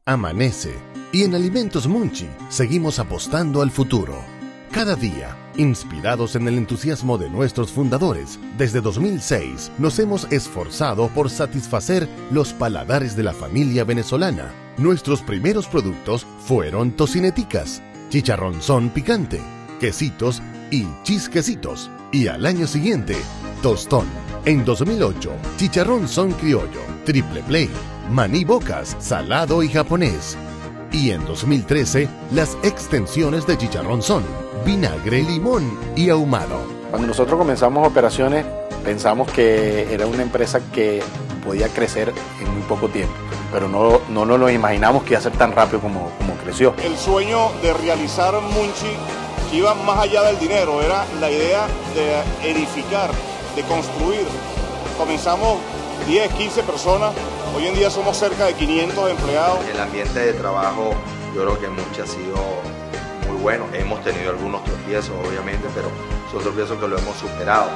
amanece y en Alimentos Munchi seguimos apostando al futuro. Cada día, inspirados en el entusiasmo de nuestros fundadores, desde 2006 nos hemos esforzado por satisfacer los paladares de la familia venezolana. Nuestros primeros productos fueron tocineticas, chicharronzón picante, quesitos y chisquecitos. Y al año siguiente, tostón. En 2008, chicharronzón criollo, triple play, maní bocas, salado y japonés. Y en 2013, las extensiones de chicharronzón, vinagre, limón y ahumado. Cuando nosotros comenzamos operaciones, pensamos que era una empresa que podía crecer en muy poco tiempo, pero no nos imaginamos que iba a ser tan rápido como creció. El sueño de realizar Munchi iba más allá del dinero, era la idea de edificar, de construir. Comenzamos 10, 15 personas, hoy en día somos cerca de 500 empleados. El ambiente de trabajo yo creo que Munchi ha sido muy bueno. Hemos tenido algunos tropiezos obviamente, pero son tropiezos que lo hemos superado.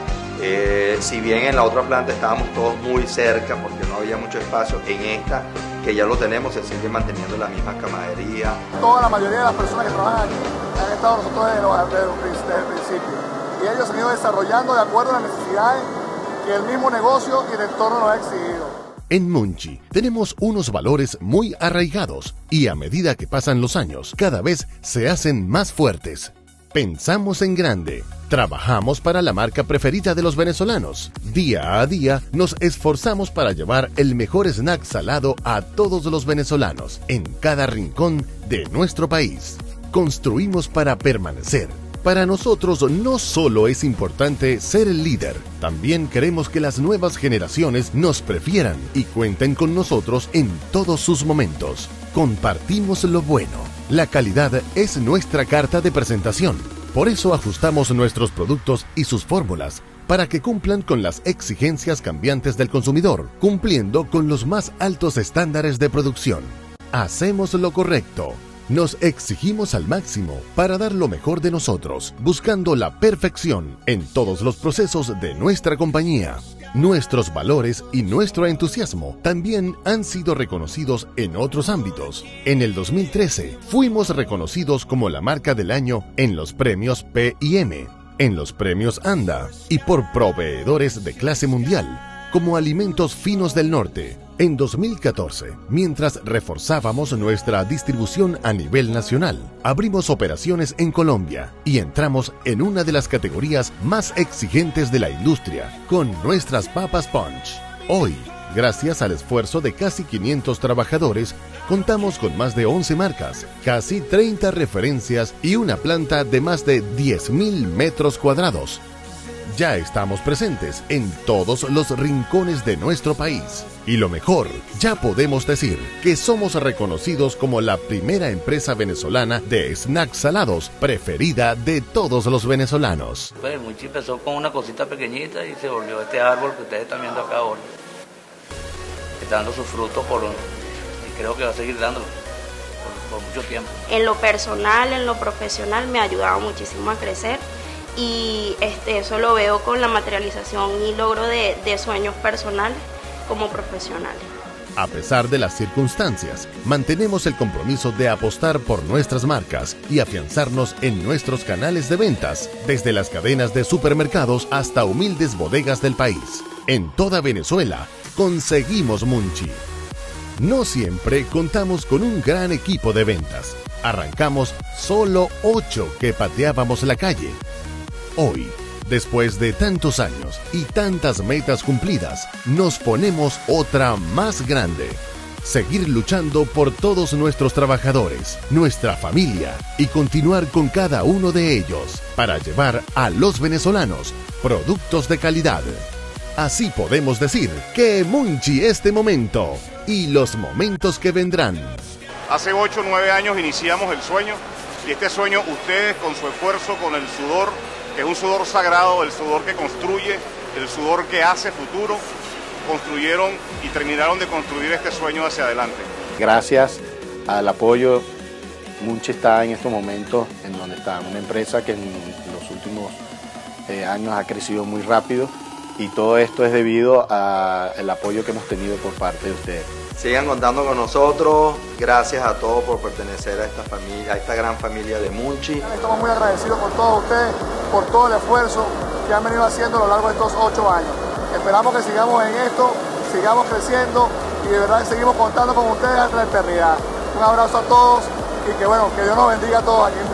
Si bien en la otra planta estábamos todos muy cerca porque no había mucho espacio, en esta que ya lo tenemos se sigue manteniendo la misma camaradería. Toda la mayoría de las personas que trabajan aquí han estado nosotros desde el principio y ellos se han ido desarrollando de acuerdo a las necesidades que el mismo negocio y el entorno nos ha exigido. En Munchi tenemos unos valores muy arraigados y a medida que pasan los años cada vez se hacen más fuertes. Pensamos en grande, trabajamos para la marca preferida de los venezolanos. Día a día nos esforzamos para llevar el mejor snack salado a todos los venezolanos en cada rincón de nuestro país. Construimos para permanecer. Para nosotros no solo es importante ser el líder, también queremos que las nuevas generaciones nos prefieran y cuenten con nosotros en todos sus momentos. Compartimos lo bueno. La calidad es nuestra carta de presentación. Por eso ajustamos nuestros productos y sus fórmulas para que cumplan con las exigencias cambiantes del consumidor, cumpliendo con los más altos estándares de producción. Hacemos lo correcto. Nos exigimos al máximo para dar lo mejor de nosotros, buscando la perfección en todos los procesos de nuestra compañía. Nuestros valores y nuestro entusiasmo también han sido reconocidos en otros ámbitos. En el 2013 fuimos reconocidos como la marca del año en los premios P&M, en los premios ANDA y por proveedores de clase mundial, como Alimentos Finos del Norte. En 2014, mientras reforzábamos nuestra distribución a nivel nacional, abrimos operaciones en Colombia y entramos en una de las categorías más exigentes de la industria, con nuestras papas Punch. Hoy, gracias al esfuerzo de casi 500 trabajadores, contamos con más de 11 marcas, casi 30 referencias y una planta de más de 10.000 metros cuadrados. Ya estamos presentes en todos los rincones de nuestro país. Y lo mejor, ya podemos decir que somos reconocidos como la primera empresa venezolana de snacks salados preferida de todos los venezolanos. Pues Munchi empezó con una cosita pequeñita y se volvió este árbol que ustedes están viendo acá ahora. Está dando sus frutos y creo que va a seguir dándolo por mucho tiempo. En lo personal, en lo profesional me ha ayudado muchísimo a crecer. Y eso lo veo con la materialización y logro de sueños personales como profesionales. A pesar de las circunstancias, mantenemos el compromiso de apostar por nuestras marcas y afianzarnos en nuestros canales de ventas, desde las cadenas de supermercados hasta humildes bodegas del país. En toda Venezuela, conseguimos Munchi. No siempre contamos con un gran equipo de ventas. Arrancamos solo 8 que pateábamos la calle. Hoy, después de tantos años y tantas metas cumplidas, nos ponemos otra más grande. Seguir luchando por todos nuestros trabajadores, nuestra familia y continuar con cada uno de ellos para llevar a los venezolanos productos de calidad. Así podemos decir que Munchi este momento y los momentos que vendrán. Hace 8 o 9 años iniciamos el sueño y este sueño ustedes con su esfuerzo, con el sudor, que es un sudor sagrado, el sudor que construye, el sudor que hace futuro, construyeron y terminaron de construir este sueño hacia adelante. Gracias al apoyo, Munchi está en estos momentos en donde está, una empresa que en los últimos años ha crecido muy rápido y todo esto es debido al apoyo que hemos tenido por parte de ustedes. sigan contando con nosotros. Gracias a todos por pertenecer a esta familia, a esta gran familia de Munchi. Estamos muy agradecidos con todos ustedes, por todo el esfuerzo que han venido haciendo a lo largo de estos 8 años. Esperamos que sigamos en esto, sigamos creciendo y de verdad seguimos contando con ustedes hasta la eternidad. Un abrazo a todos y que bueno, que Dios nos bendiga a todos aquí en